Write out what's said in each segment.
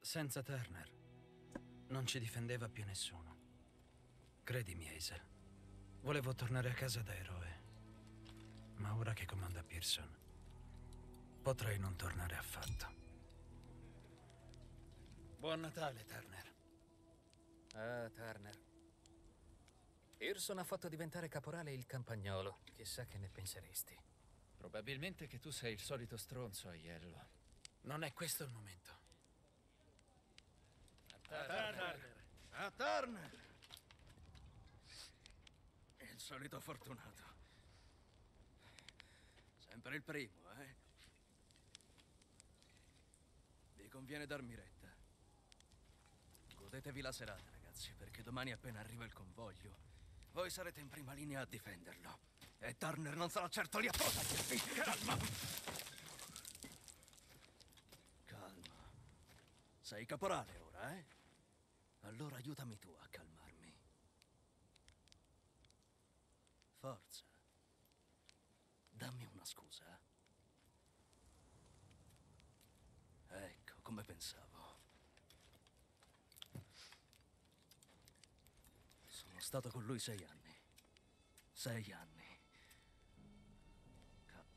Senza Turner non ci difendeva più nessuno. Credimi, Hazel. Volevo tornare a casa da eroe. Ma ora che comanda Pearson, potrei non tornare affatto. Buon Natale, Turner. Ah, Turner. Pearson ha fatto diventare caporale il campagnolo. Chissà che ne penseresti. Probabilmente che tu sei il solito stronzo, Aiello. Non è questo il momento. A Turner! Il solito fortunato. Sempre il primo, eh? Vi conviene darmi retta. Godetevi la serata, ragazzi, perché domani appena arriva il convoglio, voi sarete in prima linea a difenderlo. E Turner non sarà certo lì a proteggervi. Calma! Calma. Sei caporale ora, eh? Allora aiutami tu a calmarmi. Forza. Dammi una scusa. Ecco, come pensavo. Sono stato con lui 6 anni. 6 anni. Cazzo.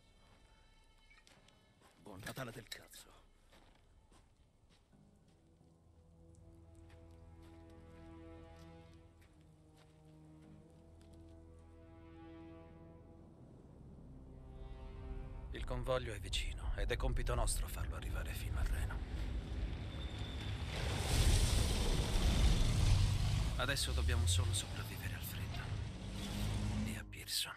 Buon Natale del cazzo. Il convoglio è vicino ed è compito nostro farlo arrivare fino al Reno. Adesso dobbiamo solo sopravvivere al freddo. E a Pearson.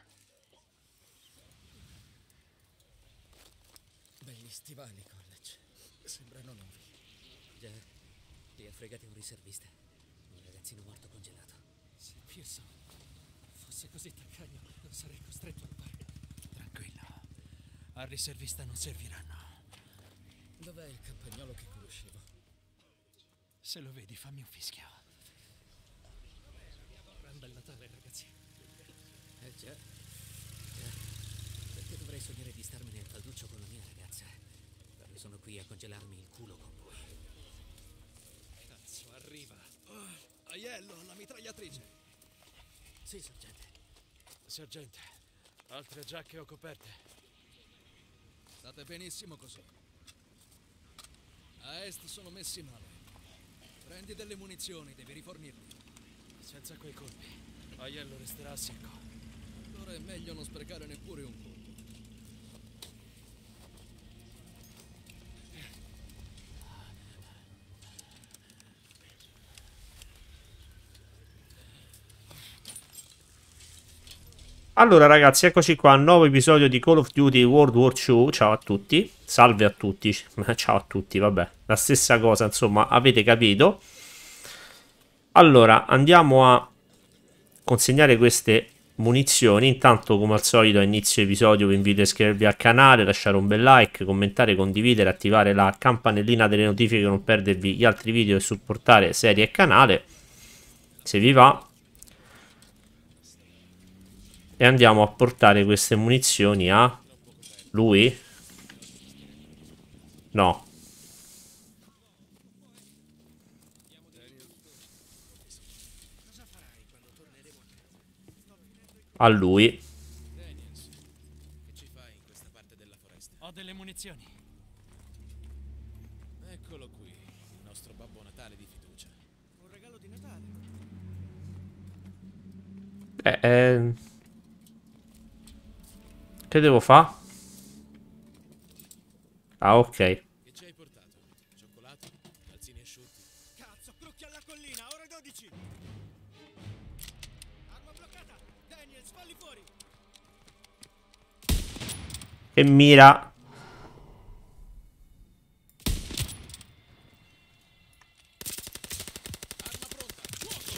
Begli stivali, College. Sembrano nuovi. Già, li ha fregati un riservista. Un ragazzino morto congelato. Se Pearson fosse così taccagno, non sarei costretto a rubare. Tranquillo. Al riservista non serviranno. Dov'è il campagnolo che conoscevo? Se lo vedi, fammi un fischio. Un bel Natale, ragazzi. Già. Perché dovrei sognare di starmene al calduccio con la mia ragazza? Quando sono qui a congelarmi il culo con voi. Cazzo, arriva. Aiello, la mitragliatrice. Sì, sergente. Sergente, altre giacche o coperte? State benissimo così. A est sono messi male. Prendi delle munizioni, devi rifornirli. Senza quei colpi, Aiello resterà a secco. Allora è meglio non sprecare neppure un colpo. Allora ragazzi, eccoci qua, nuovo episodio di Call of Duty World War II. Ciao a tutti, salve a tutti, ciao a tutti, vabbè, la stessa cosa, insomma, avete capito. Allora, andiamo a consegnare queste munizioni. Intanto, come al solito, a inizio episodio vi invito a iscrivervi al canale, lasciare un bel like, commentare, condividere, attivare la campanellina delle notifiche per non perdervi gli altri video e supportare serie e canale, se vi va. E andiamo a portare queste munizioni a lui? No. A lui. Che ci fai in questa parte della foresta? Ho delle munizioni. Eccolo qui, il nostro Babbo Natale di fiducia. Un regalo di Natale. Che devo fare? Ah, ok. Che ci hai portato? Cioccolato? Calzini asciutti? Cazzo, crocchia alla collina, ore 12! Arma bloccata! Daniels, falli fuori! Che mira. Arma pronta, fuoco!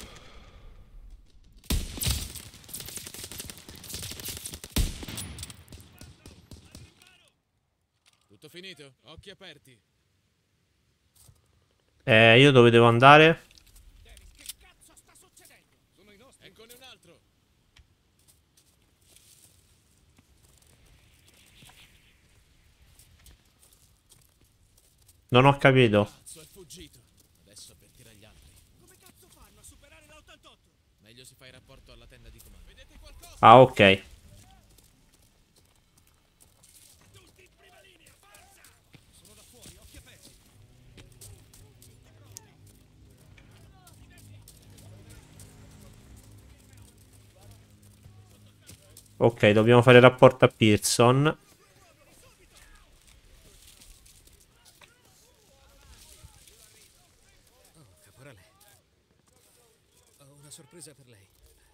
Tutto finito? Occhi aperti. Io dove devo andare? Che cazzo sta succedendo? Sono i nostri. Eccone un altro. Non ho capito. Cazzo, è fuggito. Ah, ok. Ok, dobbiamo fare rapporto a Pearson. Oh, caporale. Ho una sorpresa per lei.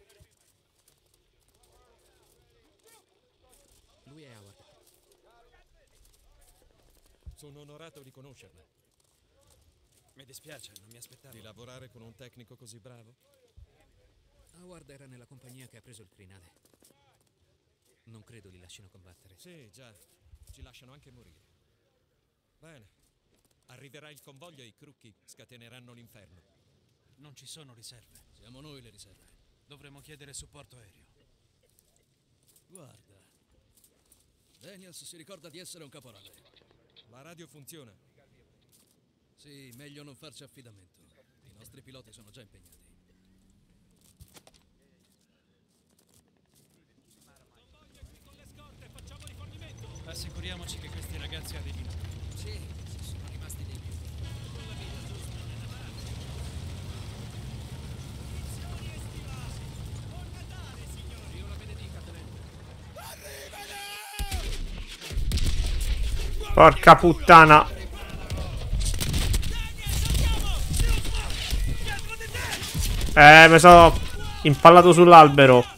Lui è Howard. Sono onorato di conoscerla. Mi dispiace, non mi aspettavo. Di lavorare con un tecnico così bravo? Howard era nella compagnia che ha preso il crinale. Non credo li lasciano combattere. Sì, già. Ci lasciano anche morire. Bene. Arriverà il convoglio e i crocchi scateneranno l'inferno. Non ci sono riserve. Siamo noi le riserve. Dovremmo chiedere supporto aereo. Guarda. Daniels si ricorda di essere un caporale. La radio funziona. Sì, meglio non farci affidamento. I nostri piloti sono già impegnati. Assicuriamoci che questi ragazzi arrivino. Sì, sono rimasti dei più. Dio la benedica, tenente. Porca puttana. Mi sono impallato sull'albero.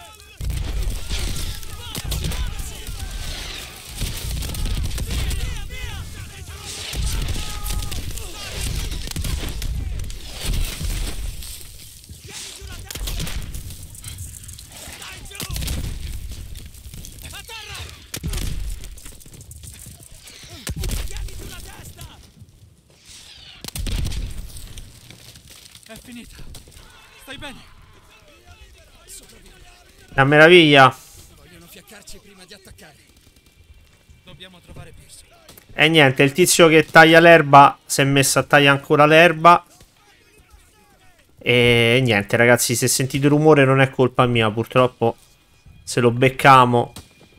È finita. Stai bene? La meraviglia. Vogliono fiaccarci prima di attaccare. Dobbiamo trovare Pearson. E niente, il tizio che taglia l'erba si è messo a tagliare ancora l'erba. E niente, ragazzi, se sentite rumore non è colpa mia, purtroppo. Se lo beccamo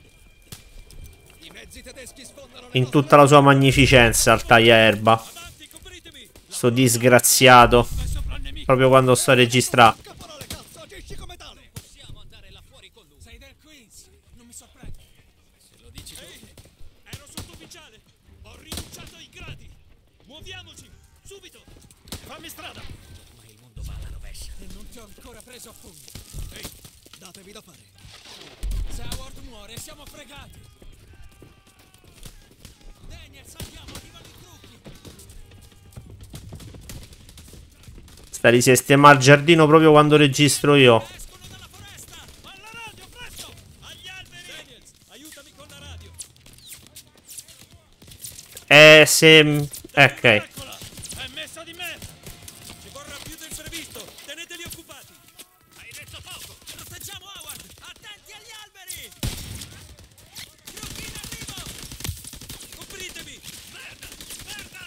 in tutta la sua magnificenza al tagliaerba. Sto disgraziato. Proprio quando sto a registrare. Caporale, cazzo, agisci come tale! Possiamo andare là fuori con lui. Sei del Queens, non mi sorprende. Se lo dici tu. Ero sottufficiale. Ho rinunciato ai gradi. Muoviamoci, subito. Fammi strada. Ma il mondo va alla rovescia. E non ti ho ancora preso a fondo. Ehi, datevi da fare. Se Howard muore, siamo fregati. Daniel, salviamo, arrivano i trucchi. Sta di sistemare il giardino proprio quando registro io. Escono dalla foresta. Alla radio, presto. Agli alberi. Daniels, aiutami con la radio. Se... Ok. Eccola, è messa di merda. Ci vorrà più del previsto. Teneteli occupati. Hai detto poco. Proteggiamo Howard. Attenti agli alberi. Trucchi in arrivo. Copritevi. Merda, merda.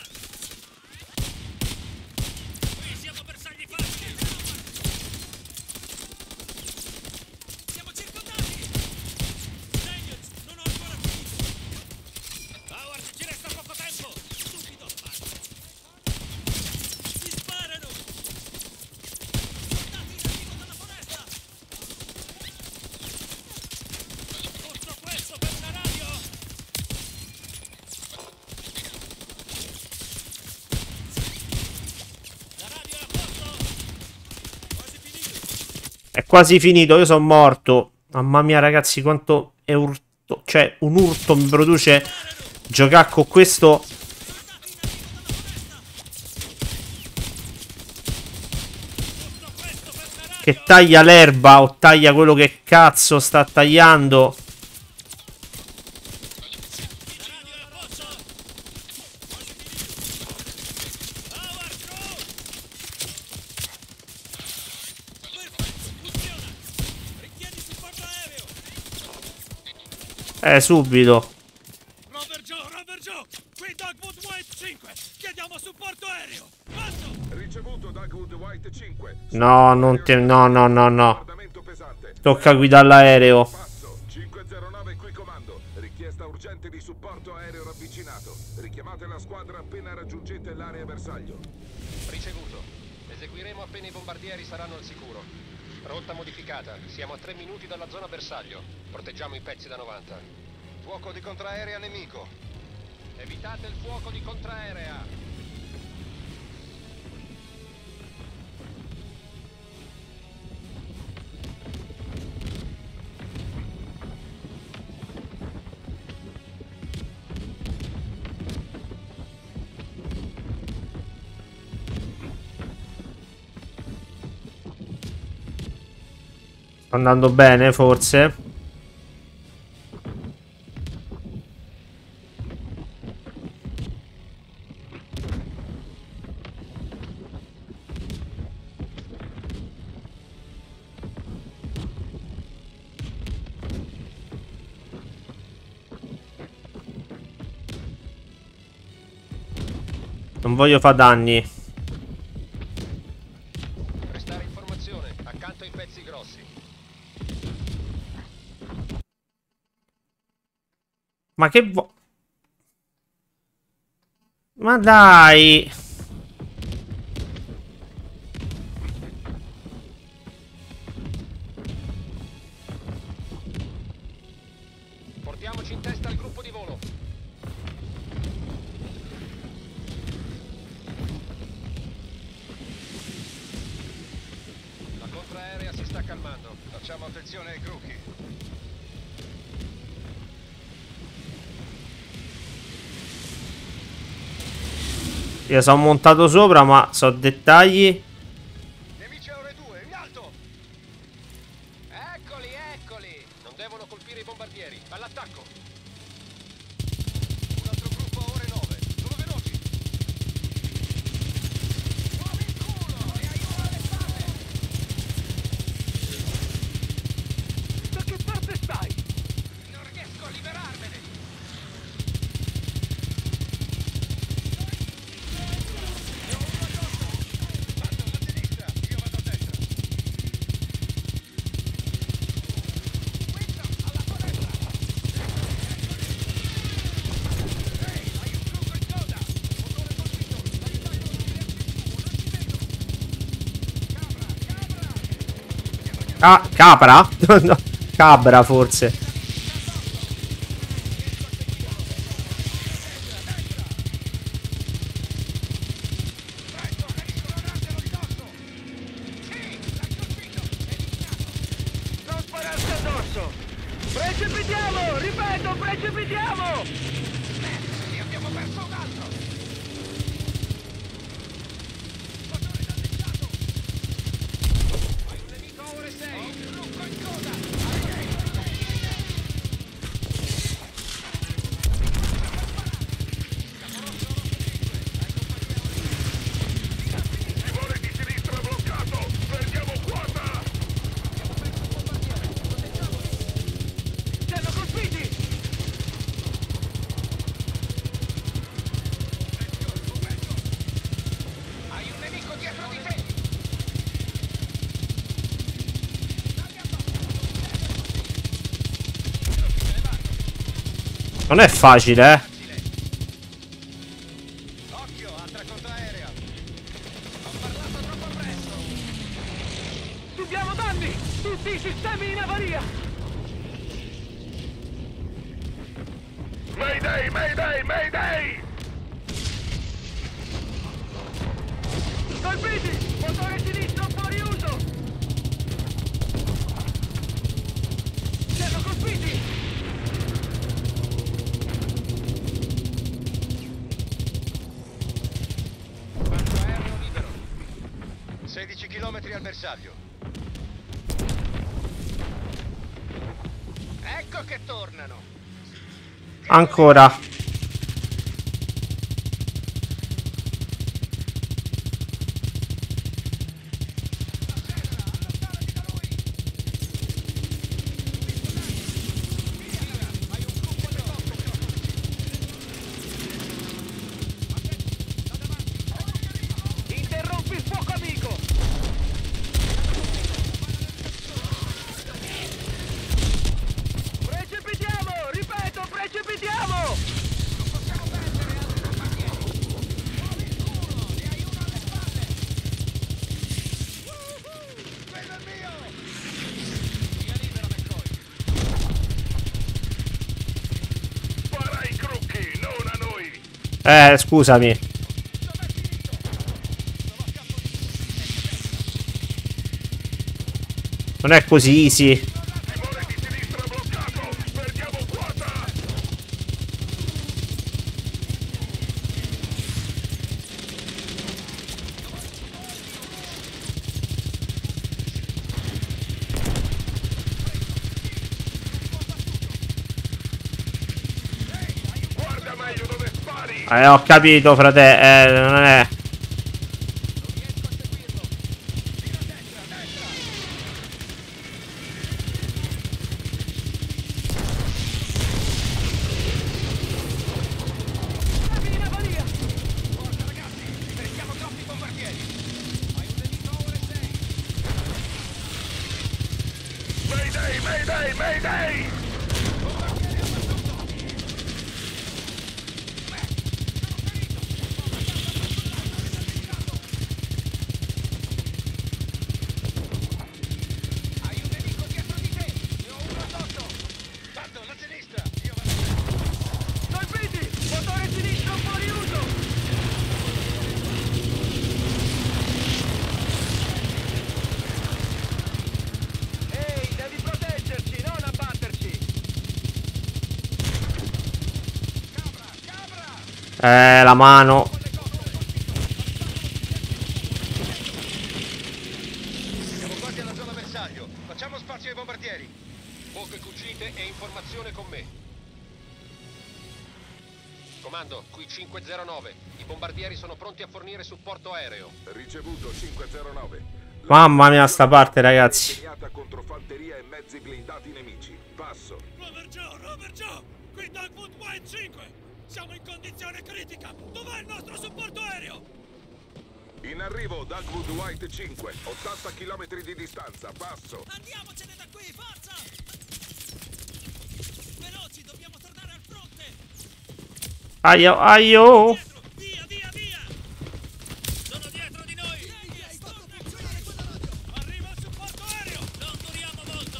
Qui siamo bersagli facili. Siamo circondati. Daniels, non ho ancora finito. Howard, ci resta poco tempo. Subito. Si sparano. Soldati in arrivo dalla foresta. Tutto questo per una radio. La radio è a posto. Quasi finito. È quasi finito, io sono morto. Mamma mia, ragazzi, quanto è urto. Cioè, un urto mi produce giocare con questo. Che taglia l'erba o taglia quello che cazzo sta tagliando. Subito. Robert Joe, qui Dogwood White 5. Chiediamo supporto aereo. Basta. Ricevuto Dogwood White 5. No, non te... No, no, no, no. Bombardamento pesante. Tocca guidare l'aereo. Passo 509 qui comando. Richiesta urgente di supporto aereo ravvicinato. Richiamate la squadra appena raggiungete l'area bersaglio. Ricevuto. Eseguiremo appena i bombardieri saranno al sicuro. Rotta modificata. Siamo a 3 minuti dalla zona bersaglio. Proteggiamo i pezzi da 90. Fuoco di contraerea nemico. Evitate il fuoco di contraerea. Sta andando bene, forse. Non voglio fare danni. Prestare informazione. Accanto ai pezzi grossi. Ma che vuoi? Ma dai. Portiamoci in testa al gruppo di volo. La contraerea si sta calmando. Facciamo attenzione ai crocchi. Io sono montato sopra, ma so dettagli. Nemici a ore 2, in alto! Eccoli, eccoli! Non devono colpire i bombardieri. All'attacco! Un altro gruppo a ore 9. Sono veloci! Muovi il culo! E aiuto alle spalle! Da che parte stai? Non riesco a liberarmene! Ah, capra? No, cabra, forse. Non spararsi addosso! Precipitiamo! Ripeto, precipitiamo! Ne abbiamo perso un altro! Motore danneggiato! Hai un nemico a ore 6! Ho un trucco in coda! Timone di sinistra bloccato. Perdiamo quota. Ci hanno colpiti! Hai un nemico dietro di te! Non è facile, eh. Occhio, altra contraerea! Ho parlato troppo presto! Subiamo danni! Tutti i sistemi in avaria! Mayday, mayday, mayday. Colpiti! Motore sinistro fuori uso! Ci hanno colpiti! Quanto aereo libero? 16 km al bersaglio. Ecco che tornano! Ancora. Allontanati da lui! Hai un gruppo addosso! Da davanti! Interrompi il fuoco amico! Scusami. Non è così easy. Ho capito, frate. Non è. La mano. Siamo quasi alla zona bersaglio. Facciamo spazio ai bombardieri. Poche cucite e informazione con me. Comando, qui 509. I bombardieri sono pronti a fornire supporto aereo. Ricevuto 509. Mamma mia, sta parte, ragazzi. Impegnata contro fanteria e mezzi blindati nemici. Passo. Robert Joe, qui Dogwood White 5. Siamo in condizione critica. Dov'è il nostro supporto aereo? In arrivo Dogwood White 5. 80 km di distanza. Passo. Andiamocene da qui, forza! Veloci, dobbiamo tornare al fronte. Aio, aio. Dietro, via! Sono dietro di noi. Arriva il supporto aereo. Non duriamo molto.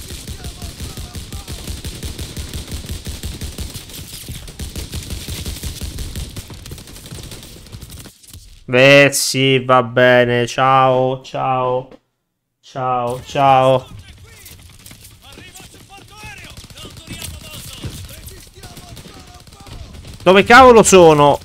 Beh, sì, va bene. Ciao, ciao. Ciao, ciao. Arriva il supporto aereo. Non duriamo molto. Resistiamo ancora un po'. Dove cavolo sono?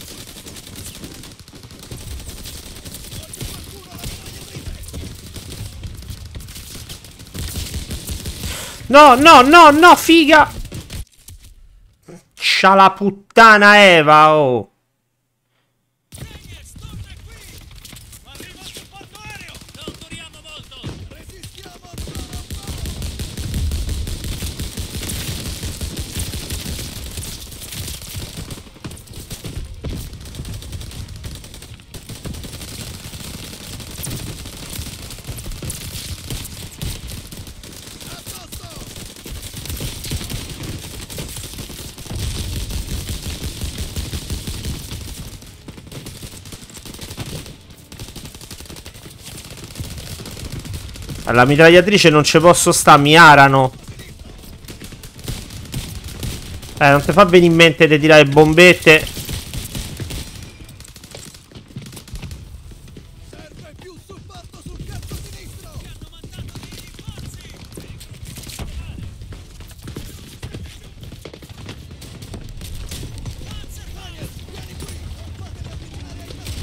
No, no, no, no, figa. C'ha la puttana Eva, oh. Arriva il supporto aereo. Non duriamo molto. Resistiamo ancora un po'. Alla mitragliatrice non ci posso sta, mi arano. Non ti fa venire in mente di tirare bombette. Serve più supporto sul cazzo sinistro. Ci hanno mandato dei rinforzi. Panzer, vieni qui. Fatevi avvicinare ai nostri.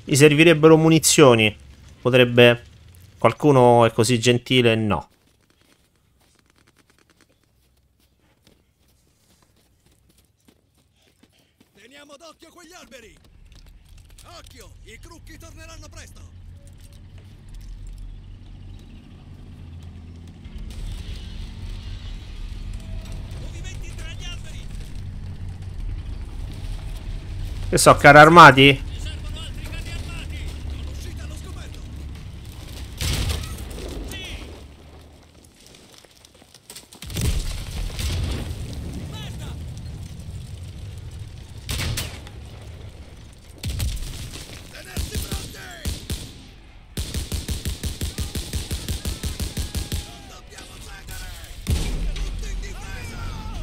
Gli servirebbero munizioni. Potrebbe... Qualcuno è così gentile? No. Teniamo d'occhio quegli alberi! Occhio, i Crookie torneranno presto! Movimenti tra gli alberi! Che so, carri armati? Ne servono altri carri armati! Sono usciti allo scoperto! Sì! Basta! Tenersi pronti! Non dobbiamo cedere! Tutti in difesa!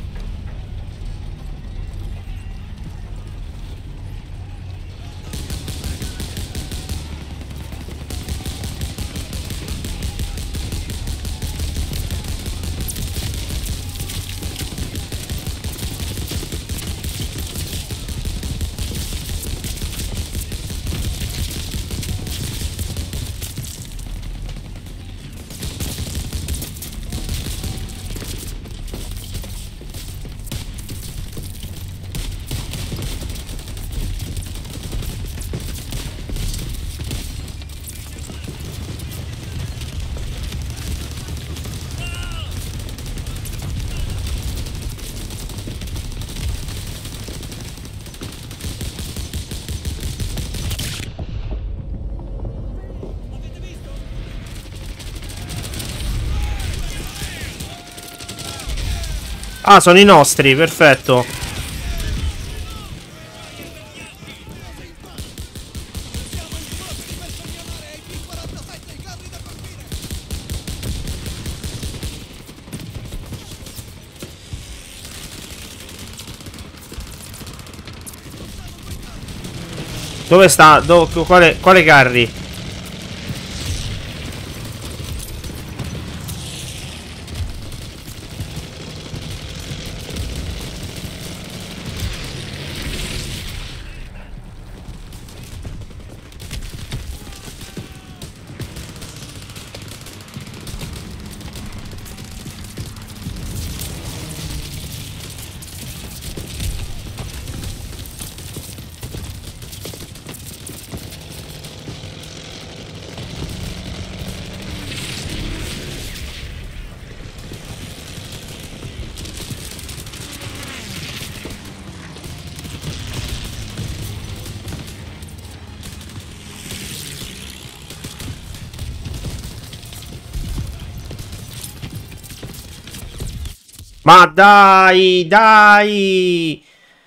Ah, sono i nostri, perfetto. Dove sta? Quale carri? Ma dai, dai!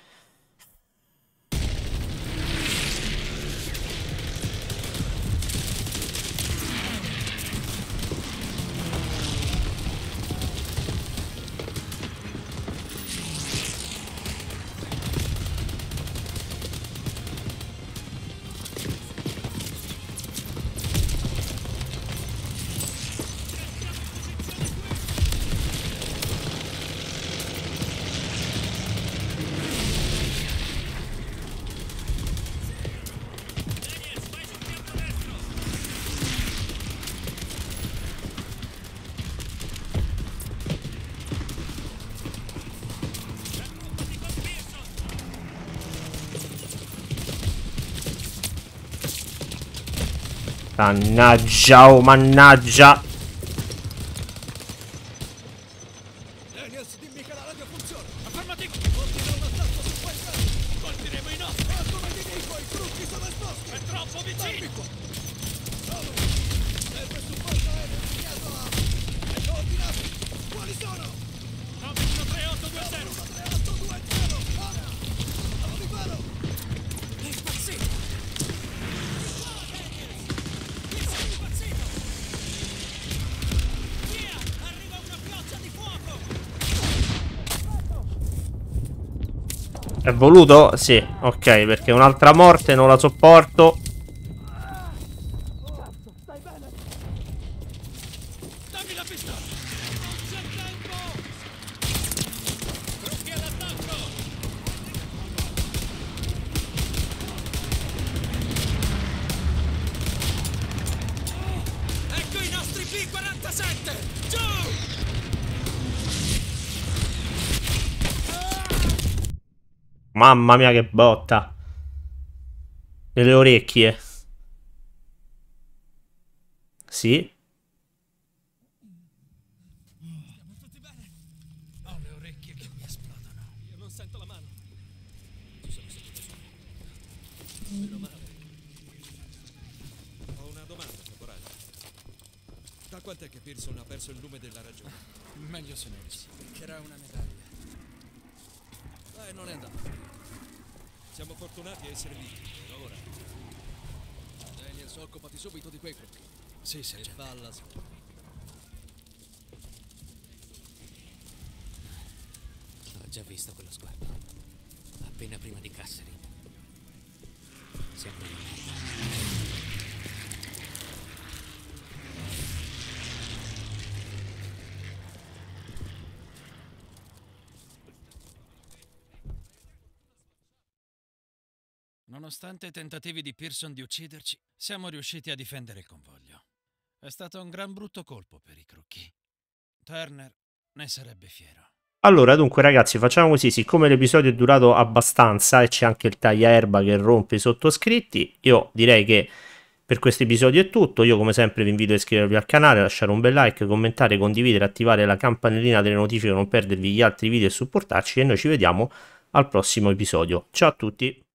Mannaggia, oh mannaggia. Daniels, dimmi che la radio funziona! Affermativo! Ordina un attacco su quel carro! Colpiremo i nostri! Ma come ti dico, i Crookie sono esposti! È troppo vicino! Solo! Serve supporto aereo immediato a... E coordinati! Quali sono? 913-820! 913-820! Ora! Allo riparo! È impazzito! Via! Arriva una pioggia di fuoco! È voluto? Sì, ok, perché un'altra morte non la sopporto. Stai bene? Dammi la pistola! Non c'è tempo! Crookie all'attacco! T-47! Giù! Mamma mia che botta. Nelle orecchie. Sì. Ho le orecchie che mi esplodono. Io non sento la mano. Ci sono seduto su. Meno male. Ho una domanda, caporale. Da quant'è che Pearson ha perso il lume della ragione? Meglio se ne vincerà una medaglia. Non è andato bene. Siamo fortunati a essere vivi. Ora. Daniels, occupati subito di quei crocchi. Sì, sergente. E falla sua. Ho già visto quello sguardo. Appena prima di Casseri. Sempre una merda. Nonostante i tentativi di Pearson di ucciderci, siamo riusciti a difendere il convoglio. È stato un gran brutto colpo per i crocchi. Turner ne sarebbe fiero. Allora, dunque ragazzi, facciamo così, siccome l'episodio è durato abbastanza e c'è anche il tagliaerba che rompe i sottoscritti, io direi che per questo episodio è tutto. Io come sempre vi invito a iscrivervi al canale, lasciare un bel like, commentare, condividere, attivare la campanellina delle notifiche per non perdervi gli altri video e supportarci, e noi ci vediamo al prossimo episodio. Ciao a tutti!